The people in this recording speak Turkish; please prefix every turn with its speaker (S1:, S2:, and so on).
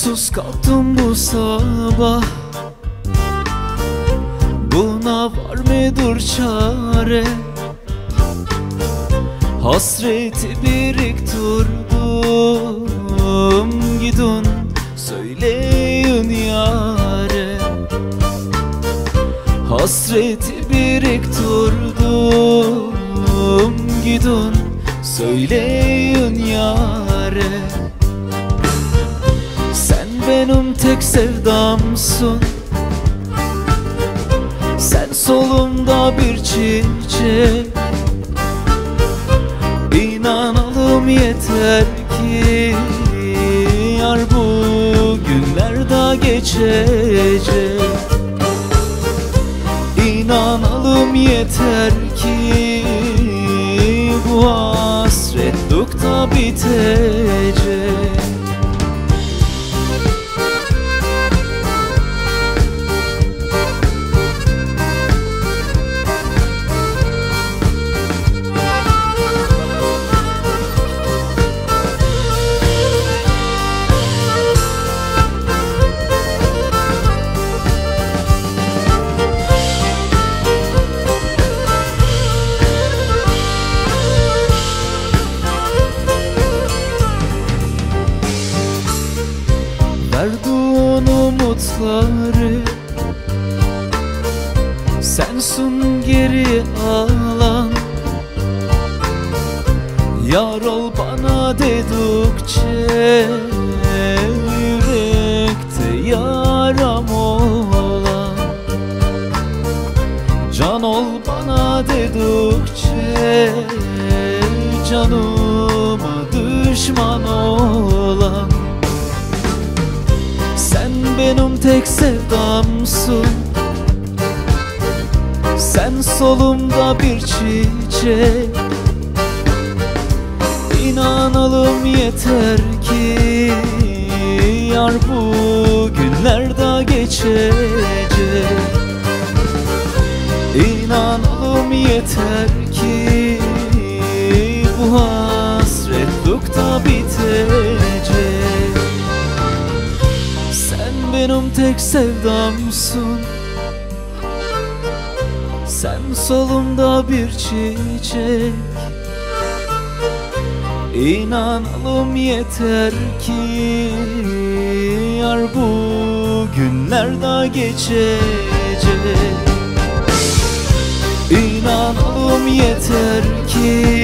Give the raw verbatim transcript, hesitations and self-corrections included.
S1: Uykusuz kalktım bu sabah, buna var mıdır çare? Hasreti biriktirdim, gidin söyleyin yâre. Hasreti biriktirdim, gidin söyleyin yâre. Sen benim tek sevdamsın, sen solumda bir çiçek. İnanalım yeter ki yar bu günler de geçecek. İnanalım yeter ki bu hasretlik da bitecek. Verdiğin umutları sensin geri alan. Yar ol bana dedikçe yürekte yaram olan. Can ol bana dedikçe canıma düşman olan. Sen benim tek sevdamsın, sen solumda bir çiçek. İnanalım yeter ki yar bu günler de geçecek. İnanalım yeter ki bu hasretlik da bitecek. Sen benim tek sevdamsın, sen solumda bir çiçek. İnanalım yeter ki yar bu günler de geçecek. İnanalım yeter ki